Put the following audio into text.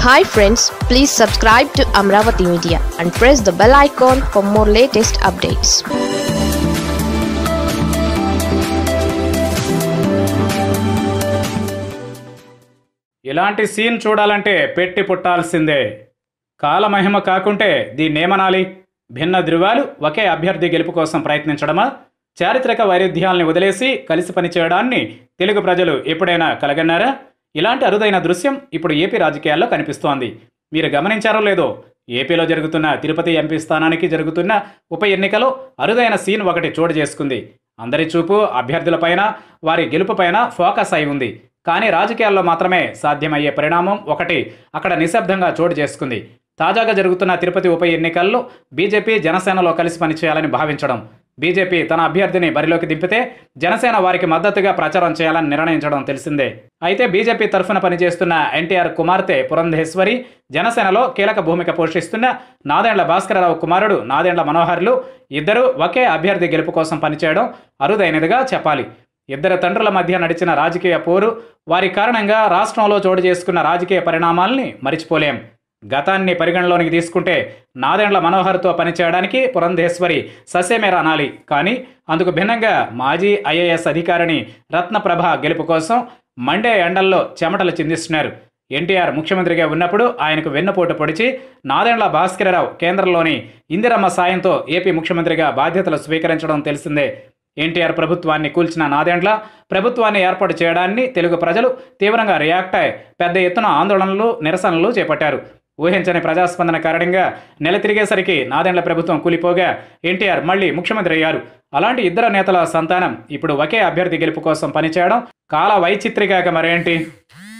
Hi friends, please subscribe to Amravati Media and press the bell icon for more latest updates. ఇలాంటి scene చూడాలంటే పెట్టి పుట్టాల్సిందే. కాలమహిమ కాకుంటే దీన్నేమనాలి? భిన్న ధృవాలు ఒకే అభ్యర్థి గెలుపు కోసం ప్రయత్నించడమా? చారిత్రక వైరుధ్యాల్ని వదిలేసి కలిసి పనిచేయడాన్ని తెలుగు ప్రజలు ఎప్పుడైనా కలగన్నారా? ఇలాంటి అరుదైన దృశ్యం ఇప్పుడు ఏపీ రాజకీయాల్లో కనిపిస్తోంది. మీరు గమనించారో లేదో, ఏపీలో జరుగుతున్న తిరుపతి ఎంపీ స్థానానికి జరుగుతున్న ఉప ఎన్నికలో అరుదైన సీన్ ఒకటి చోటు చేసుకుంది. అందరి చూపు అభ్యర్థులపైన, వారి గెలుపుపైన ఫోకస్ అయి ఉంది. కానీ రాజకీయాల్లో మాత్రమే సాధ్యమయ్యే పరిణామం ఒకటి అక్కడ నిశ్శబ్దంగా చోటు చేసుకుంది. తాజాగా జరుగుతున్న తిరుపతి ఉప ఎన్నికల్లో బీజేపీ జనసేనలో కలిసి పనిచేయాలని భావించడం, బీజేపీ తన అభ్యర్థిని బరిలోకి దింపితే జనసేన వారికి మద్దతుగా ప్రచారం చేయాలని నిర్ణయించడం తెలిసిందే. అయితే బీజేపీ తరఫున పనిచేస్తున్న ఎన్టీఆర్ కుమార్తె పురంధేశ్వరి, జనసేనలో కీలక భూమిక పోషిస్తున్న నాదెండ్ల భాస్కరరావు కుమారుడు నాదెండ్ల మనోహర్లు ఇద్దరూ ఒకే అభ్యర్థి గెలుపు కోసం పనిచేయడం అరుదైనదిగా చెప్పాలి. ఇద్దరు తండ్రుల మధ్య నడిచిన రాజకీయ పోరు, వారి కారణంగా రాష్ట్రంలో చోటు చేసుకున్న రాజకీయ పరిణామాల్ని మరిచిపోలేం. గతాన్ని పరిగణలోనికి తీసుకుంటే నాదెండ్ల మనోహర్తో పనిచేయడానికి పురంధేశ్వరి ససేమేర అనాలి. కానీ అందుకు భిన్నంగా మాజీ ఐఏఎస్ అధికారిని రత్నప్రభ గెలుపు కోసం మండే ఎండల్లో చెమటలు చిందిస్తున్నారు. ఎన్టీఆర్ ముఖ్యమంత్రిగా ఉన్నప్పుడు ఆయనకు వెన్నుపోటు పొడిచి నాదెండ్ల భాస్కరరావు కేంద్రంలోని ఇందిరమ్మ సాయంతో ఏపీ ముఖ్యమంత్రిగా బాధ్యతలు స్వీకరించడం తెలిసిందే. ఎన్టీఆర్ ప్రభుత్వాన్ని కూల్చిన నాదెండ్ల ప్రభుత్వాన్ని ఏర్పాటు చేయడాన్ని తెలుగు ప్రజలు తీవ్రంగా రియాక్ట్ అయి పెద్ద ఎత్తున ఆందోళనలు, నిరసనలు చేపట్టారు. ఊహించని ప్రజాస్పందన కారణంగా నెల తిరిగేసరికి నాదెండ్ల ప్రభుత్వం కూలిపోగా ఎన్టీఆర్ మళ్లీ ముఖ్యమంత్రి అయ్యారు. అలాంటి ఇద్దరు నేతల సంతానం ఇప్పుడు ఒకే అభ్యర్థి గెలుపు కోసం పనిచేయడం కాల వైచిత్రికాక మరేంటి?